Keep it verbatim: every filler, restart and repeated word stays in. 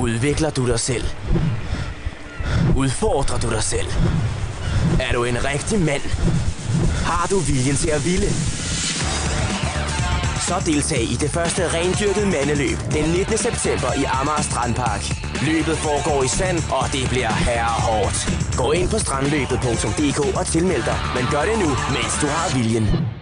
Udvikler du dig selv? Udfordrer du dig selv? Er du en rigtig mand? Har du viljen til at ville? Så deltag i det første rendyrkede mandeløb den nittende september i Amager Strandpark. Løbet foregår i sand, og det bliver herrehårdt. Gå ind på strandløbet punktum d k og tilmeld dig, men gør det nu, mens du har viljen.